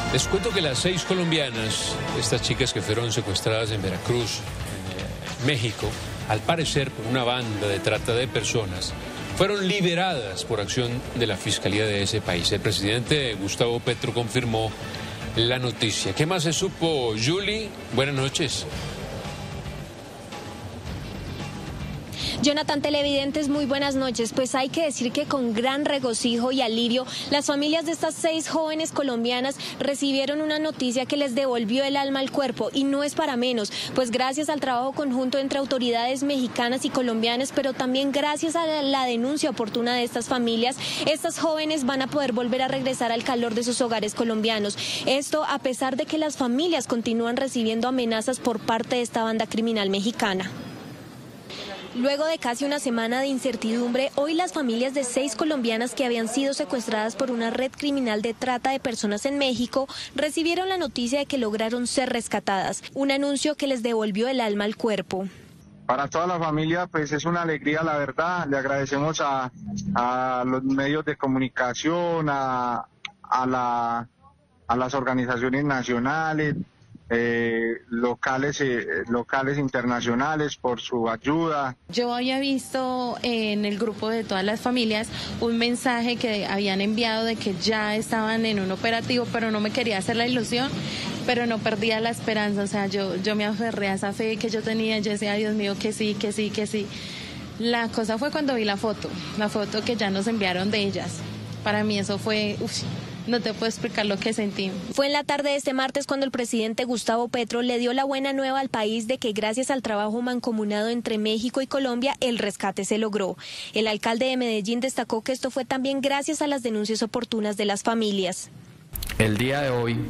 Les cuento que las 6 colombianas, estas chicas que fueron secuestradas en Veracruz, en México, al parecer por una banda de trata de personas, fueron liberadas por acción de la Fiscalía de ese país. El presidente Gustavo Petro confirmó la noticia. ¿Qué más se supo, Julie? Buenas noches. Jonathan, televidentes, muy buenas noches. Pues hay que decir que con gran regocijo y alivio, las familias de estas 6 jóvenes colombianas recibieron una noticia que les devolvió el alma al cuerpo, y no es para menos, pues gracias al trabajo conjunto entre autoridades mexicanas y colombianas, pero también gracias a la denuncia oportuna de estas familias, estas jóvenes van a poder volver a regresar al calor de sus hogares colombianos. Esto a pesar de que las familias continúan recibiendo amenazas por parte de esta banda criminal mexicana. Luego de casi una semana de incertidumbre, hoy las familias de 6 colombianas que habían sido secuestradas por una red criminal de trata de personas en México recibieron la noticia de que lograron ser rescatadas, un anuncio que les devolvió el alma al cuerpo. Para toda la familia, pues es una alegría, la verdad. Le agradecemos a los medios de comunicación, a las organizaciones nacionales, locales, internacionales, por su ayuda. Yo había visto en el grupo de todas las familias un mensaje que habían enviado de que ya estaban en un operativo, pero no me quería hacer la ilusión, pero no perdía la esperanza. O sea, yo me aferré a esa fe que yo tenía. Yo decía, Dios mío, que sí, que sí, que sí. La cosa fue cuando vi la foto que ya nos enviaron de ellas. Para mí eso fue... no te puedo explicar lo que sentí. Fue en la tarde de este martes cuando el presidente Gustavo Petro le dio la buena nueva al país de que gracias al trabajo mancomunado entre México y Colombia, el rescate se logró. El alcalde de Medellín destacó que esto fue también gracias a las denuncias oportunas de las familias. El día de hoy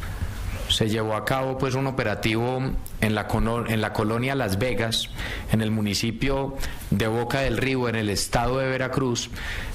se llevó a cabo pues un operativo en la colonia Las Vegas, en el municipio de Boca del Río, en el estado de Veracruz,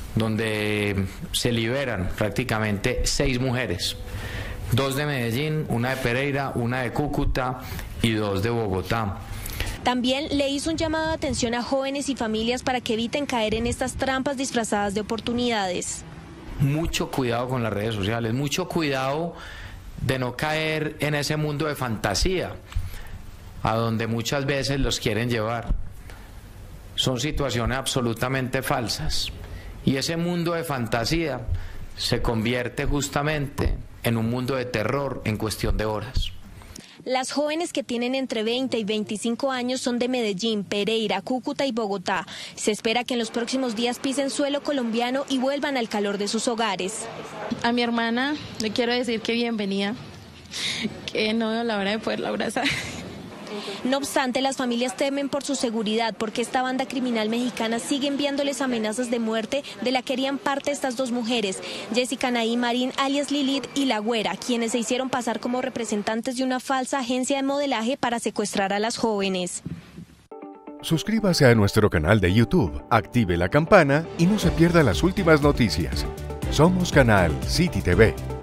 donde se liberan prácticamente 6 mujeres, 2 de Medellín, una de Pereira, una de Cúcuta y 2 de Bogotá. También le hizo un llamado de atención a jóvenes y familias para que eviten caer en estas trampas disfrazadas de oportunidades. Mucho cuidado con las redes sociales, mucho cuidado de no caer en ese mundo de fantasía, a donde muchas veces los quieren llevar. Son situaciones absolutamente falsas. Y ese mundo de fantasía se convierte justamente en un mundo de terror en cuestión de horas. Las jóvenes que tienen entre 20 y 25 años son de Medellín, Pereira, Cúcuta y Bogotá. Se espera que en los próximos días pisen suelo colombiano y vuelvan al calor de sus hogares. A mi hermana le quiero decir que bienvenida, que no veo la hora de poderla abrazar. No obstante, las familias temen por su seguridad porque esta banda criminal mexicana sigue enviándoles amenazas de muerte de la que harían parte estas 2 mujeres, Jessica Anaí Marín, alias Lilith, y La Güera, quienes se hicieron pasar como representantes de una falsa agencia de modelaje para secuestrar a las jóvenes. Suscríbase a nuestro canal de YouTube, active la campana y no se pierda las últimas noticias. Somos Canal City TV.